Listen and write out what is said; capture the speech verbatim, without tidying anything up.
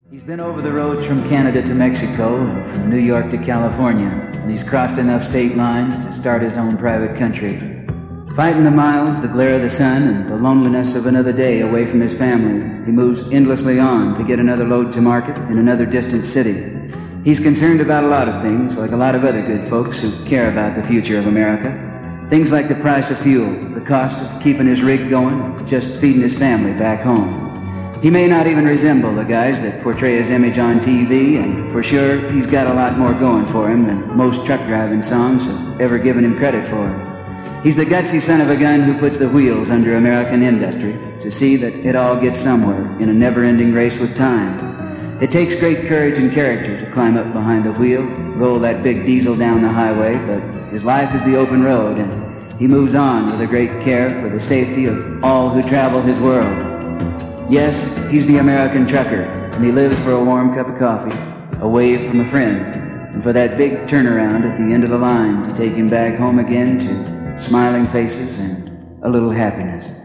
He's been over the roads from Canada to Mexico and from New York to California, and he's crossed enough state lines to start his own private country. Fighting the miles, the glare of the sun, and the loneliness of another day away from his family, he moves endlessly on to get another load to market in another distant city. He's concerned about a lot of things, like a lot of other good folks who care about the future of America. Things like the price of fuel, the cost of keeping his rig going, just feeding his family back home. He may not even resemble the guys that portray his image on T V, and for sure, he's got a lot more going for him than most truck driving songs have ever given him credit for. He's the gutsy son of a gun who puts the wheels under American industry to see that it all gets somewhere in a never-ending race with time. It takes great courage and character to climb up behind the wheel, roll that big diesel down the highway, but his life is the open road, and he moves on with a great care for the safety of all who travel his world. Yes, he's the American trucker, and he lives for a warm cup of coffee, a wave from a friend, and for that big turnaround at the end of the line to take him back home again to smiling faces and a little happiness.